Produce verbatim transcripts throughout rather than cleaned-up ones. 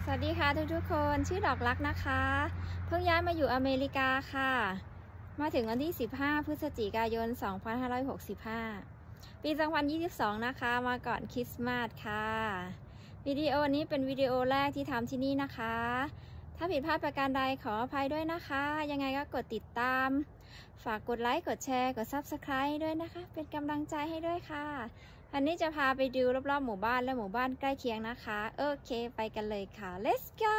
สวัสดีค่ะทุกทุกคนชื่อดอกรักนะคะเพิ่งย้ายมาอยู่อเมริกาค่ะมาถึงวันที่สิบห้าพฤศจิกายนสองพันห้าร้อยหกสิบห้าปีสองพันยี่สิบสองนะคะมาก่อนคริสต์มาสค่ะวิดีโอนี้เป็นวิดีโอแรกที่ทำที่นี่นะคะถ้าผิดพลาดประการใดขออภัยด้วยนะคะยังไงก็กดติดตามฝากกดไลค์กดแชร์กด ซับสไครบ์ ด้วยนะคะเป็นกำลังใจให้ด้วยค่ะวันนี้จะพาไปดูรอบๆหมู่บ้านและหมู่บ้านใกล้เคียงนะคะโอเคไปกันเลยค่ะ let's go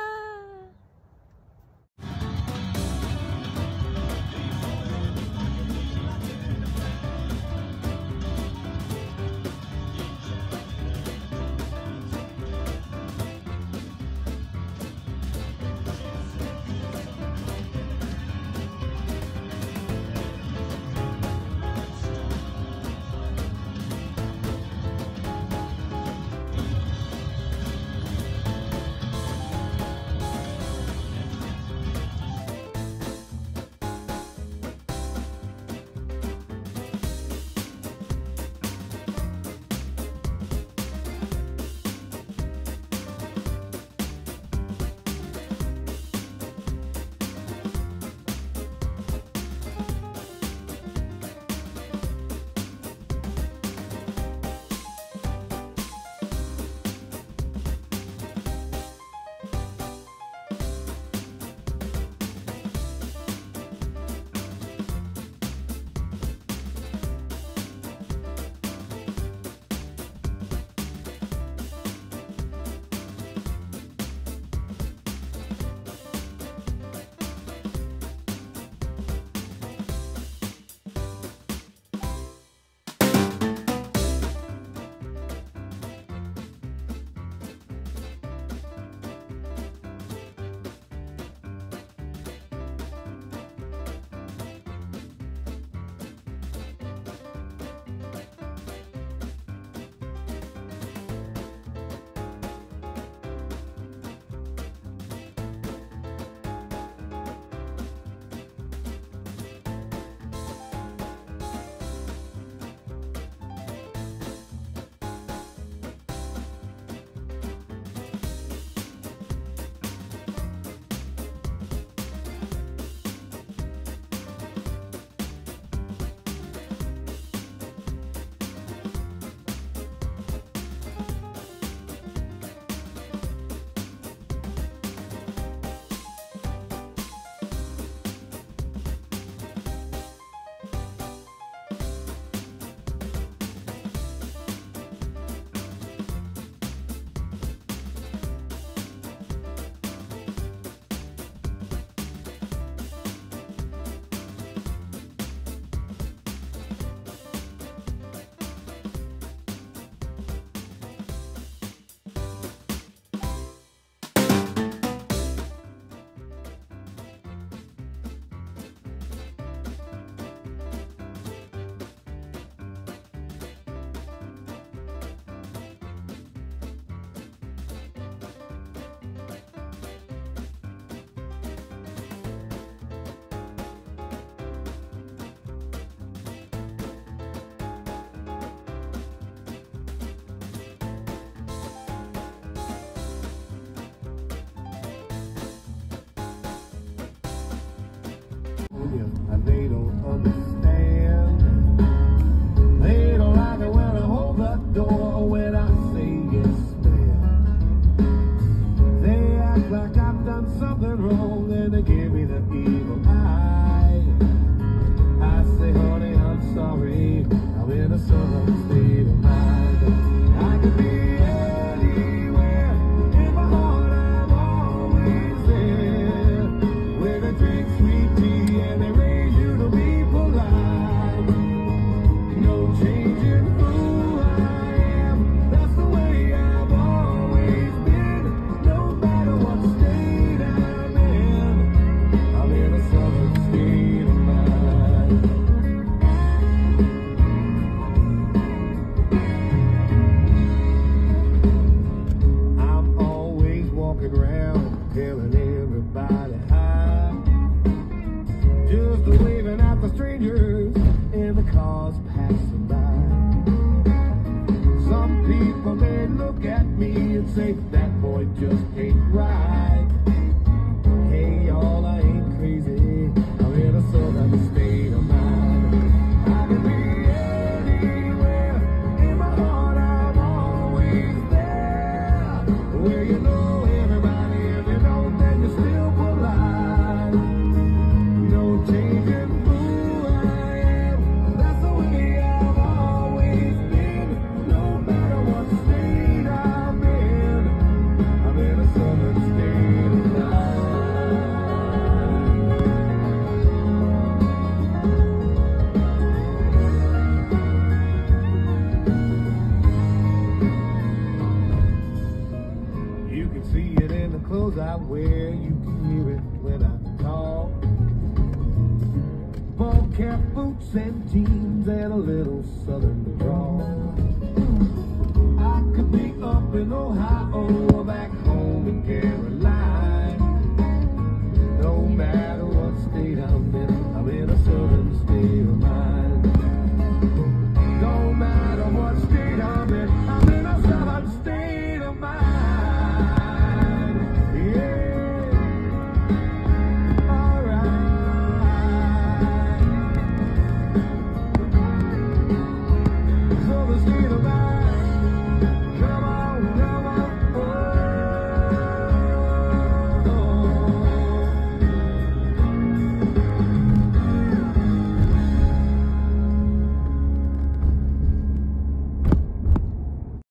say that boy just ain't right. Hey y'all, I ain't crazy. I'm in a southern state of mind. I can be anywhere. In my heart, I'm always there. Where you know everybody, if you don't, then you're still polite. No changing who I am. That's the way I've always been. No matter what state I'm in, I'm in a southern state of mind. You can see it in the clothes I wear. You can hear it when I talk. Ball cap, boots and jeans and a little southern drawl. I could be up and over